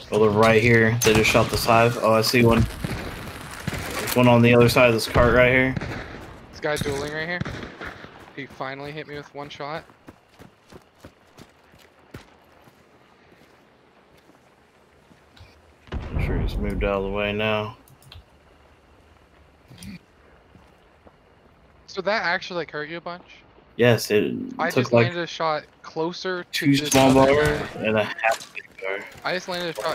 Oh, they're right here. They just shot this hive. Oh, I see one. There's one on the other side of this cart right here. This guy dueling right here. He finally hit me with one shot. I'm sure he's moved out of the way now. So that actually like hurt you a bunch? Yes, it I took just like landed a shot closer to 2 this small other bars guy. and a half big bar. I just landed a shot